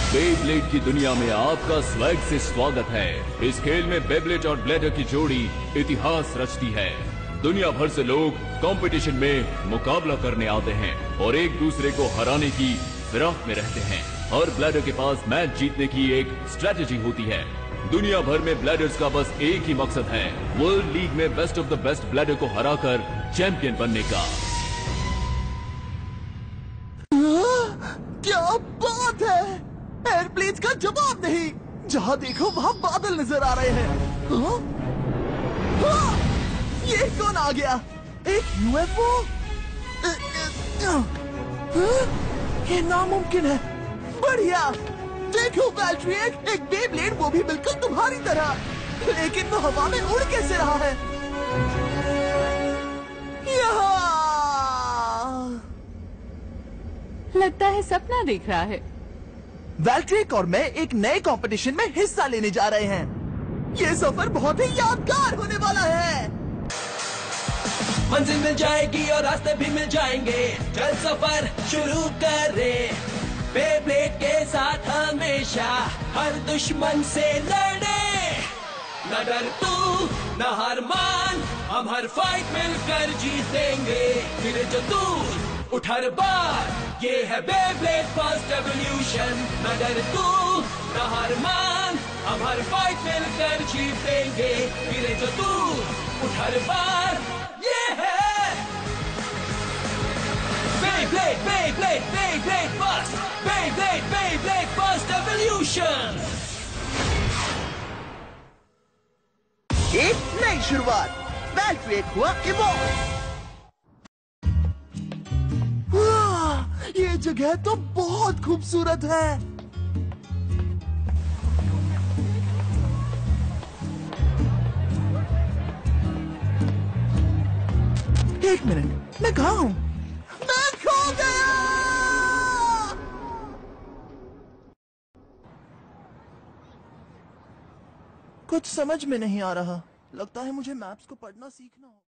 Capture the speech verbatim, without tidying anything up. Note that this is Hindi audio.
बेब्लेड की दुनिया में आपका स्वैग से स्वागत है। इस खेल में बेब्लेड और ब्लेडर की जोड़ी इतिहास रचती है। दुनिया भर से लोग कंपटीशन में मुकाबला करने आते हैं और एक दूसरे को हराने की फिराक में रहते हैं। हर ब्लेडर के पास मैच जीतने की एक स्ट्रेटेजी होती है। दुनिया भर में ब्लेडर्स का बस एक ही मकसद है, वर्ल्ड लीग में best of the best blader को हराकर चैंपियन बनने का। क्या बात है! एयरप्लेन्स का जवाब नहीं। जहाँ देखो वहाँ बादल नजर आ रहे हैं। हाँ? हाँ! ये कौन आ गया? एक यूएफओ? हाँ? ये नामुमकिन है। बढ़िया। देखो बैटरी, एक बेब्लेड, वो भी बिल्कुल तुम्हारी तरह। लेकिन वो हवा में उड़ कैसे रहा है? यहाँ! लगता है सपना देख रहा है। वैल्ट्रिक और मैं एक नए कंपटीशन में हिस्सा लेने जा रहे हैं। ये सफर बहुत ही यादगार होने वाला है। मंजिल मिल जाएगी और रास्ते भी मिल जाएंगे। चल सफर शुरू करें, बेब्लेड के साथ हमेशा हर दुश्मन से लड़े। न डर तू न हार मान, हम हर फाइट मिलकर जीतेंगे। फिर जो दूर उठ हर बार, ये है बेब्लेड फर्स्ट एवोल्यूशन। न डर तू न हार मान, हम हर फाइट मिलकर जीतेंगे। फिर जो दूर उठ हर बार, ये है Beyblade, Beyblade, Beyblade Burst, Beyblade, Beyblade Burst Evolution। एक नई शुरुआत, वैल्ट्रिक हुआ इवॉल्व। वाह, ये जगह तो बहुत खूबसूरत है। एक मिनट, मैं कहाँ हूँ? मैं खो गया! कुछ समझ में नहीं आ रहा। लगता है मुझे मैप्स को पढ़ना सीखना होगा।